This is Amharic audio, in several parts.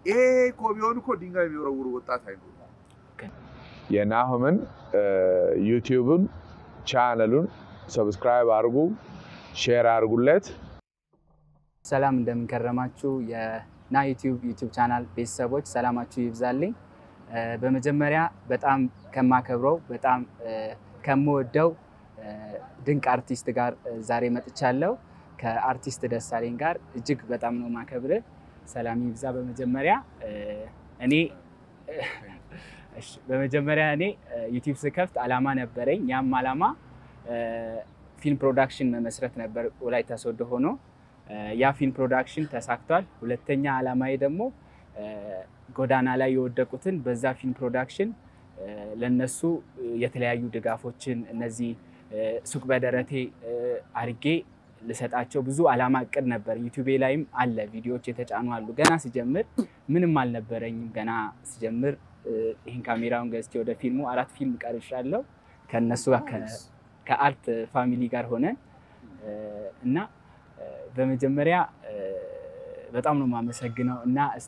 ኮቢዮን እኮ ድንጋይ የሚወረውሩ ወጣት አይኖር የናሆምን ዩቲዩብን ቻናሉን ሰብስክራይብ አድርጉ ሼር አድርጉለት ሰላም እንደምን ከረማችሁ የና ዩቲዩብ ቻናል ቤተሰቦች ሰላማችሁ ይብዛልኝ በመጀመሪያ በጣም ከማከብረው በጣም ከመወደው ድንቅ አርቲስት ጋር ዛሬ መጥቻለሁ ከአርቲስት ደሳለኝ ጋር እጅግ በጣም ነው ማከብረ ሰላም ይብዛ በመጀመሪያ እኔ ዩቲዩብ ስከፍት አላማ ነበረኝ ያም አላማ ፊልም ፕሮዳክሽን መመስረት ነበር ወላይታ ሶዶ ሆኖ ያ ፊልም ፕሮዳክሽን ተሳክቷል ሁለተኛ አላማዬ ደግሞ ጎዳና ላይ የወደቁትን በዛ ፊልም ፕሮዳክሽን ለነሱ የተለያዩ ድጋፎችን እነዚህ ሱቅ በደረቴ አርጌ ለሰጣቸው ብዙ አላማ እቅድ ነበር ዩቲዩብ ላይም አለ ቪዲዮዎች የተጫኑ አሉ ገና ሲጀምር ምንም አልነበረኝም ገና ሲጀምር ይሄን ካሜራውን ገዝቼ ወደ ፊልሙ 4 ፊልም ቀርሻለሁ ከነሱ ከአርት ፋሚሊ ጋር ሆነን እና በመጀመሪያ በጣም ነው ማመሰግነው እና እስቲ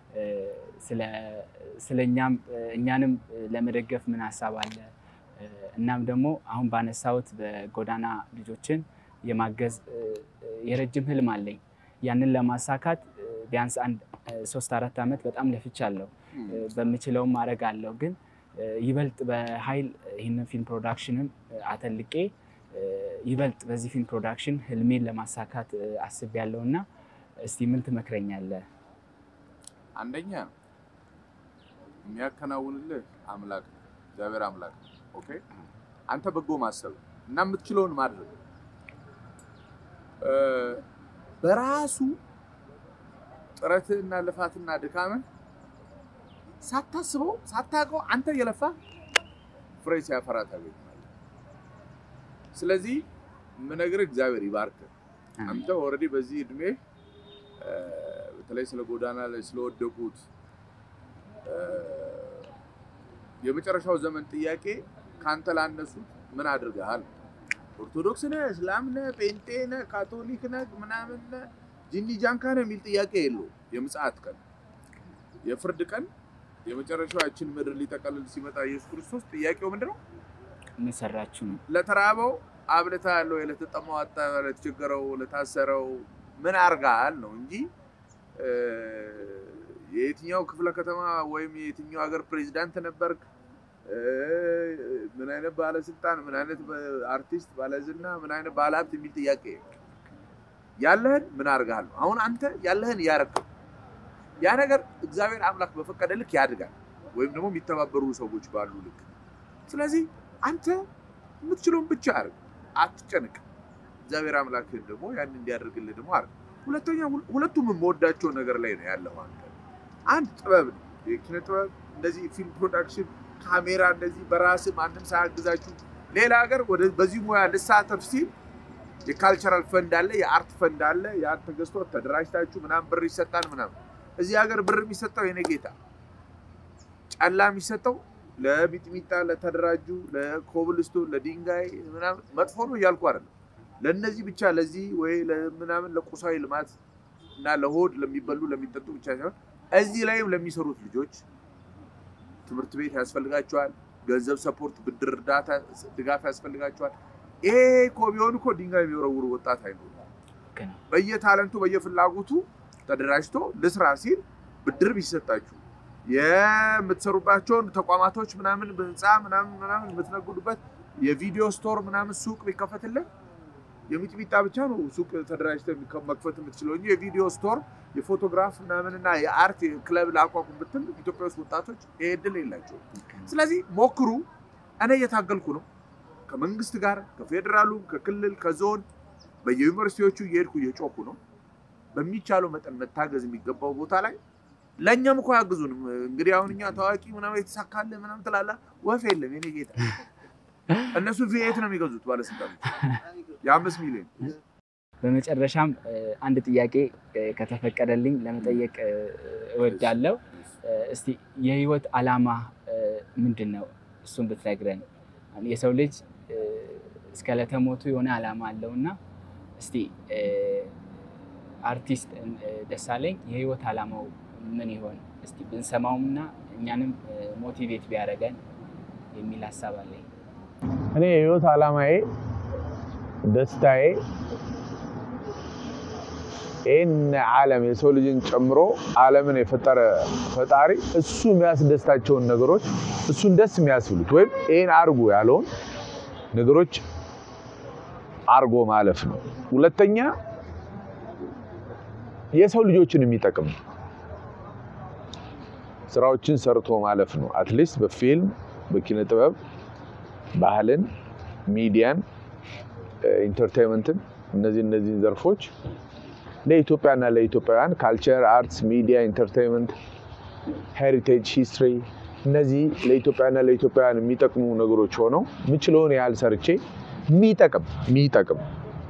ስለኛም እኛንም ለመደገፍ ምን ሐሳብ አለ እናም ደግሞ አሁን ባነሳውት በጎዳና ልጆችን የማገዝ የረጅም ህልም አለኝ ያንን ለማሳካት ቢያንስ 3-4 አመት በጣም ለፍቻለሁ በመችለው ማረግ አለው ግን ይበልጥ በኃይል ይሄን ፊልም ፕሮዳክሽንን አተልቄ ይበልጥ በዚህ ፊልም ፕሮዳክሽን ህልሜን ለማሳካት አስቤያለሁና እስቲ ምን ትመክረኛለህ አንደኛ የሚያከናውንልህ አምላክ እግዚአብሔር አምላክ ኦኬ አንተ በጎ ማሰብ እና የምትችለውን ማድረግ በራሱ ጥረትና ልፋትና ድካም ሳታስበው ሳታውቀው አንተ የለፋ ፍሬ ሲያፈራ ታገኛለህ ስለዚህ ምን ነገር እግዚአብሔር ይባርክ አንተ ኦሬዲ በዚህ እድሜ በተለይ ስለ ጎዳና ላይ ስለወደቁት የመጨረሻው ዘመን ጥያቄ ካንተ ላነሱ ምን አድርገሃል ኦርቶዶክስ ነህ እስላም ነህ ጴንጤ ነህ ካቶሊክ ነህ ምናምን ጂኒ ጃንካ ነህ የሚል ጥያቄ የለው የምጽአት ቀን የፍርድ ቀን የመጨረሻው ያችን ምድር ሊጠቀልል ሲመጣ ኢየሱስ ክርስቶስ ጥያቄው ምንድነው ምን ሰራችሁ ለተራበው አብልታለሁ ለተጠማው አጣለ ለተቸገረው ለታሰረው ምን አርጋል ነው እንጂ የትኛው ክፍለ ከተማ ወይም የትኛው ሀገር ፕሬዝዳንት ነበርክ ምን አይነት ባለስልጣን ምን አይነት አርቲስት ባለዝና ምን አይነት ባለሀብት የሚል ጥያቄ ያለህን ምን አርጋል አሁን አንተ ያለህን ያረከው ያ ነገር እግዚአብሔር አምላክ በፈቀደልክ ያድጋል ወይም ደግሞ የሚተባበሩ ሰዎች ባሉ ልክ ስለዚህ አንተ የምትችለውን ብቻ አርግ አትጨነቅ እግዚአብሔር አምላክ ደግሞ ያን እንዲያደርግልህ ደግሞ አርግ ሁለተኛ ሁለቱም የምወዳቸው ነገር ላይ ነው ያለው አንድ ጥበብ ነው የኪነ ጥበብ እንደዚህ ፊልም ፕሮዳክሽን ካሜራ እንደዚህ በራስ ማንንም ሳያግዛችሁ ሌላ ሀገር ወደ በዚህ ሙያ ለሳተፍ ሲል የካልቸራል ፈንድ አለ የአርት ፈንድ አለ ያ ተገዝቶ ተደራጅታችሁ ምናምን ብር ይሰጣል ምናምን እዚህ ሀገር ብር የሚሰጠው የኔ ጌታ ጫላ የሚሰጠው ለሚጥሚጣ ለተደራጁ ለኮብልስቶን ለዲንጋይ ምናምን መጥፎ ነው ያልኩ አይደለም ለነዚህ ብቻ ለዚህ ወይ ለምናምን ለቁሳዊ ልማት እና ለሆድ ለሚበሉ ለሚጠጡ ብቻ ሳይሆን እዚህ ላይም ለሚሰሩት ልጆች ትምህርት ቤት ያስፈልጋቸዋል ገንዘብ ሰፖርት ብድር እርዳታ ድጋፍ ያስፈልጋቸዋል ኮቢዮን እኮ ድንጋይ የሚወረውሩ ወጣት አይኖር በየታለንቱ በየፍላጎቱ ተደራጅቶ ለስራ ሲል ብድር ቢሰጣችሁ የምትሰሩባቸውን ተቋማቶች ምናምን በህንጻ ምናምን የምትነግዱበት የቪዲዮ ስቶር ምናምን ሱቅ ቢከፈትልን የሚጥሚጣ ብቻ ነው ሱቅ ተደራጅቶ መክፈት የምትችለው እንጂ የቪዲዮ ስቶር የፎቶግራፍ ምናምንና የአርት ክለብ ላቋቁም ብትል ኢትዮጵያ ውስጥ ወጣቶች እድል የላቸው ስለዚህ ሞክሩ እኔ እየታገልኩ ነው ከመንግስት ጋር ከፌደራሉ ከክልል ከዞን በዩኒቨርሲቲዎቹ እየሄድኩ እየጮኩ ነው በሚቻለው መጠን መታገዝ የሚገባው ቦታ ላይ ለኛም እኮ ያግዙን እንግዲህ አሁን እኛ ታዋቂ ምናምን የተሳካለ ምናምን ተላላ ወፍ የለም የኔ ጌታ እነሱ ቪኤት ነው የሚገዙት ባለስልጣኖች የ5 ሚሊዮን በመጨረሻም አንድ ጥያቄ ከተፈቀደልኝ ለመጠየቅ እወዳለሁ እስቲ የህይወት አላማ ምንድነው እሱን ብትነግረን የሰው ልጅ እስከ ለተሞቱ የሆነ አላማ አለውና እስቲ አርቲስት ደሳለኝ የህይወት አላማው ምን ይሆን እስቲ ብንሰማውና እኛንም ሞቲቬት ቢያደርገን የሚል ሐሳብ አለኝ እኔ የህይወት ዓላማዬ ደስታዬ ይህን ዓለም የሰው ልጅን ጨምሮ ዓለምን የፈጠረ ፈጣሪ እሱ የሚያስደስታቸውን ነገሮች እሱን ደስ የሚያስብሉት ወይም ይህን አርጎ ያለውን ነገሮች አርጎ ማለፍ ነው ሁለተኛ የሰው ልጆችን የሚጠቅም ስራዎችን ሰርቶ ማለፍ ነው አትሊስት በፊልም በኪነ ጥበብ ባህልን ሚዲያን ኢንተርቴይንመንትን እነዚህ ዘርፎች ለኢትዮጵያና ለኢትዮጵያውያን ካልቸር አርትስ ሚዲያ ኢንተርቴይንመንት ሄሪቴጅ ሂስትሪ እነዚህ ለኢትዮጵያና ለኢትዮጵያውያን የሚጠቅሙ ነገሮች ሆነው ምችለውን ያህል ሰርቼ የሚጠቅም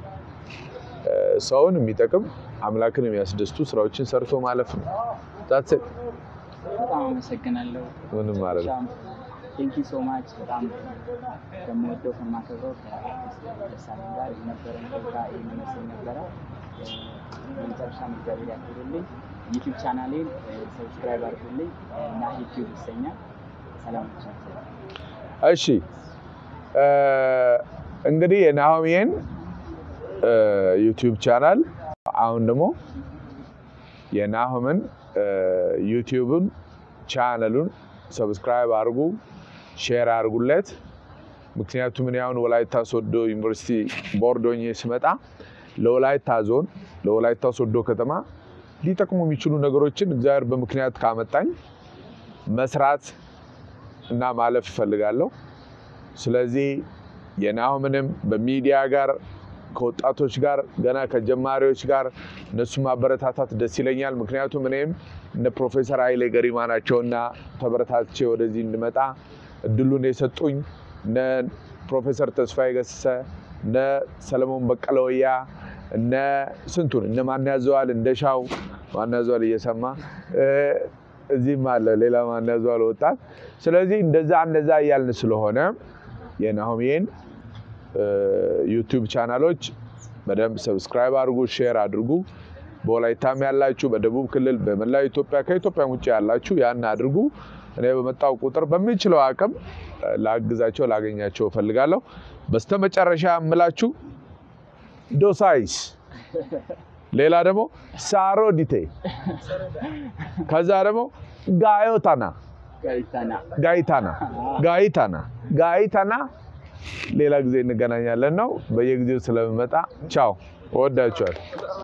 ሰውን የሚጠቅም አምላክን የሚያስደስቱ ስራዎችን ሰርቶ ማለፍ ነው that's it በጣም አመሰግናለሁ ምንም ማለት ነው thank you so much በጣም ከመወደው ከማከብረው ከደሳለኝ ጋር የነበረን ቆይታ ይመስል ነበረ መጨረሻ መጋቢያ ያደርግልኝ ዩቲዩብ ቻናሌን ሰብስክራይብ አድርጉልኝ እና ዩቲዩብ ይሰኛል ሰላም እሺ እንግዲህ የናሆሚን ዩቲዩብ ቻናል አሁን ደግሞ የናሆምን ዩቲዩብን ቻናሉን ሰብስክራይብ አድርጉ ሼር አድርጉለት ምክንያቱም ምን ያውን ወላይታ ሶዶ ዩኒቨርሲቲ ቦርዶኝ ሲመጣ ለወላይታ ዞን ለወላይታ ሶዶ ከተማ ሊጠቅሙ የሚችሉ ነገሮችን እግዚአብሔር በመክንያት ካመጣኝ መስራት እና ማለፍ ፈልጋለሁ ስለዚህ የናሆምንም በሚዲያ ጋር ከወጣቶች ጋር ገና ከጀማሪዎች ጋር እነሱ ማበረታታት ደስ ይለኛል ምክንያቱም እኔም እነ ፕሮፌሰር ኃይሌ ገሪማ ናቸውና ተበረታቼ ወደዚህ እንድመጣ እድሉን የሰጡኝ እነ ፕሮፌሰር ተስፋዬ ገሰሰ እነ ሰለሞን በቀለወያ እነ ስንቱን እነ ማን ያዘዋል እንደሻው ማን ያዘዋል እየሰማ እዚህም አለ ሌላ ማን ያዘዋል ወጣት ስለዚህ እንደዛ ያልን ስለሆነ የናሆሚን ዩቲዩብ ቻናሎች በደንብ ሰብስክራይብ አድርጉ ሼር አድርጉ በወላይታም ያላችሁ በደቡብ ክልል በመላው ኢትዮጵያ ከኢትዮጵያ ውጪ ያላችሁ ያን አድርጉ እኔ በመጣው ቁጥር በሚችለው አቅም ላግዛቸው ላገኛቸው ፈልጋለሁ በስተመጨረሻ አምላችሁ ዶሳይስ ሌላ ደግሞ ሳሮዲቴ ከዛ ደግሞ ጋይታና ሌላ ጊዜ እንገናኛለን ነው በየጊዜው ስለምመጣ ቻው ወዳችኋል